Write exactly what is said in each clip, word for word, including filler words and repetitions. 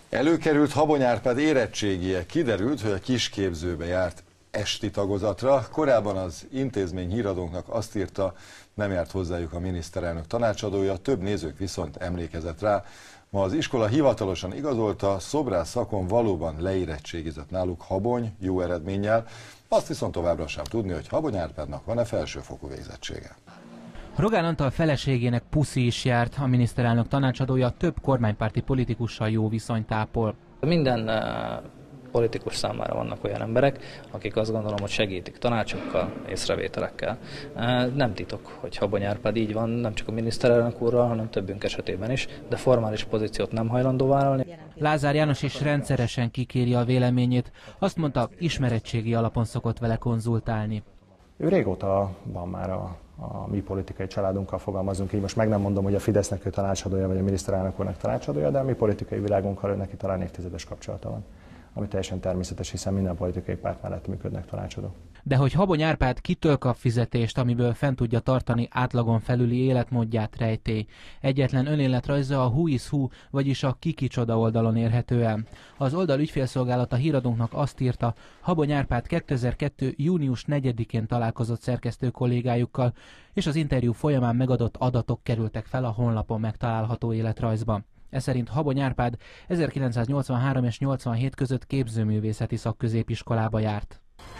Előkerült Habony Árpád érettségie, kiderült, hogy a kisképzőbe járt esti tagozatra. Korábban az intézmény híradónknak azt írta, nem járt hozzájuk a miniszterelnök tanácsadója, több nézők viszont emlékezett rá. Ma az iskola hivatalosan igazolta, szobrász szakon valóban leérettségizett náluk Habony, jó eredménnyel. Azt viszont továbbra sem tudni, hogy Habony Árpádnak van-e felsőfokú végzettsége. Rogán Antal feleségének Puszi is járt, a miniszterelnök tanácsadója több kormánypárti politikussal jó viszonyt ápol. Minden politikus számára vannak olyan emberek, akik azt gondolom, hogy segítik tanácsokkal, észrevételekkel. Nem titok, hogy Habony Árpád így van, nem csak a miniszterelnök úrral, hanem többünk esetében is, de formális pozíciót nem hajlandó vállalni. Lázár János is rendszeresen kikéri a véleményét, azt mondta, ismerettségi alapon szokott vele konzultálni. Ő régóta van már a, a mi politikai családunkkal, fogalmazunk így. Most meg nem mondom, hogy a Fidesznek ő tanácsadója, vagy a miniszterelnök úrnak tanácsadója, de a mi politikai világunkkal ő neki talán évtizedes kapcsolata van. Ami teljesen természetes, hiszen minden politikai párt mellett működnek tanácsadók. De hogy Habony Árpád kitől kap fizetést, amiből fent tudja tartani átlagon felüli életmódját, rejtély. Egyetlen önéletrajza a Who is Who, vagyis a Ki kicsoda oldalon érhető el. Az oldal ügyfélszolgálata híradónknak azt írta, Habony Árpád kétezer-kettő. június negyedikén találkozott szerkesztő kollégájukkal, és az interjú folyamán megadott adatok kerültek fel a honlapon megtalálható életrajzban. Ez szerint Habony Árpád ezerkilencszáznyolcvanhárom és nyolcvanhét között képzőművészeti szakközépiskolába járt.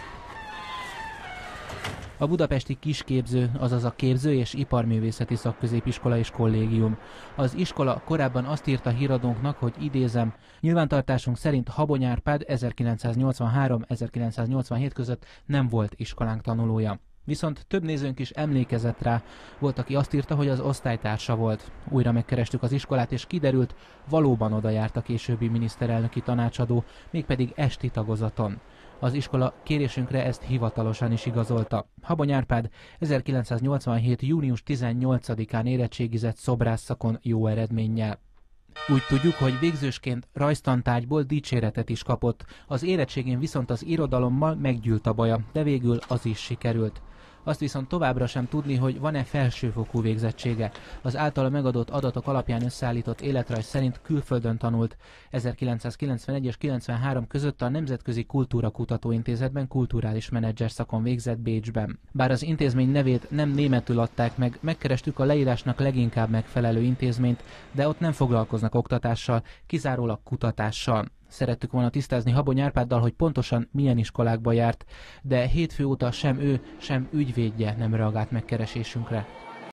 A budapesti kisképző, azaz a Képző- és Iparművészeti Szakközépiskola és Kollégium. Az iskola korábban azt írta híradónknak, hogy idézem, nyilvántartásunk szerint Habony Árpád ezerkilencszáznyolcvanhárom - ezerkilencszáznyolcvanhét között nem volt iskolánk tanulója. Viszont több nézőnk is emlékezett rá, volt, aki azt írta, hogy az osztálytársa volt. Újra megkerestük az iskolát, és kiderült, valóban oda járt a későbbi miniszterelnöki tanácsadó, mégpedig esti tagozaton. Az iskola kérésünkre ezt hivatalosan is igazolta. Habony Árpád ezerkilencszáznyolcvanhét. június tizennyolcadikán érettségizett szobrászszakon jó eredménnyel. Úgy tudjuk, hogy végzősként rajztantárgyból dicséretet is kapott, az érettségén viszont az irodalommal meggyűlt a baja, de végül az is sikerült. Azt viszont továbbra sem tudni, hogy van-e felsőfokú végzettsége. Az általa megadott adatok alapján összeállított életrajz szerint külföldön tanult. ezerkilencszázkilencvenegy és kilencvenhárom között a Nemzetközi Kultúrakutató Intézetben kulturális menedzser szakon végzett Bécsben. Bár az intézmény nevét nem németül adták meg, megkerestük a leírásnak leginkább megfelelő intézményt, de ott nem foglalkoznak oktatással, kizárólag kutatással. Szerettük volna tisztázni Habony Árpáddal, hogy pontosan milyen iskolákba járt, de hétfő óta sem ő, sem ügyvédje nem reagált megkeresésünkre.